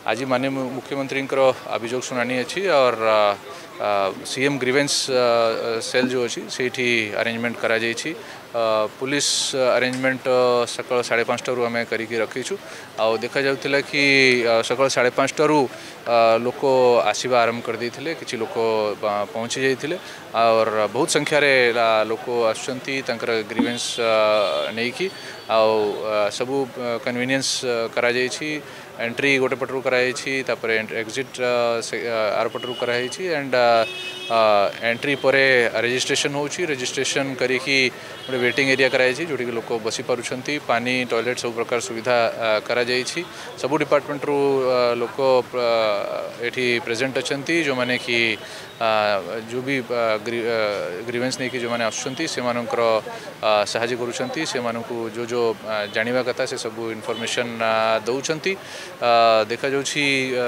आज माननीय मुख्यमंत्री अभियोग शुनानी अच्छी और सीएम ग्रीवेंस सेल जो अच्छी से अरेंजमेंट करा जाइछि। पुलिस अरेंजमेंट सकाल 5:30 आम करके रखीचु। आ देखा जाउथिला कि सकाल 5:30 लोक आसवा आरंभ कर देथिले, किछि लोक पहुँची जाइथिले और बहुत संख्यार लोक आसुचंती तांकर ग्रीवेंस नेकी सबू कन्वीनियंस करा जाइछि। एंट्री गोटे पटरू कराई, तापर एग्जिट आर पटरू कराई एंड एंट्री परे रजिस्ट्रेशन होची। रजिस्ट्रेशन करी गोटे वेटिंग एरिया कराई जोटी लोक बसी पारुछंती। पानी टॉयलेट सब प्रकार सुविधा करा जाइछि। सबू डिपार्टमेंट रू लोक एठी प्रेजेंट अछंती जो माने कि जो भी ग्रीवेंस नहीं कि जो माने आसुचंती से मानकर सहाय्य करूछंती। से मानकु जो जो जानिबा कथा से सब इनफॉरमेशन दउछंती। देखा जाउछि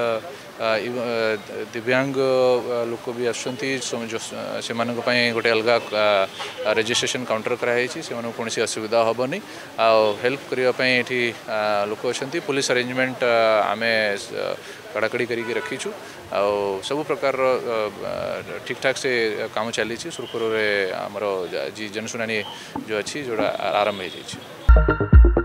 दिव्यांग लोक भी आसुचंती से मानक पई गोटे अलगा रजिस्ट्रेशन काउंटर कराई से मानक कोनसी असुविधा हबनी। आ हेल्प करिया पई एठी लोक अछंती। पुलिस अरेंजमेंट आमे कड़ाकड़ी करके रखीचु। सब प्रकार ठीक ठाक से काम चली सुरखुर आमर जी जनशुनानी जो अच्छी जोड़ा आरंभ हो।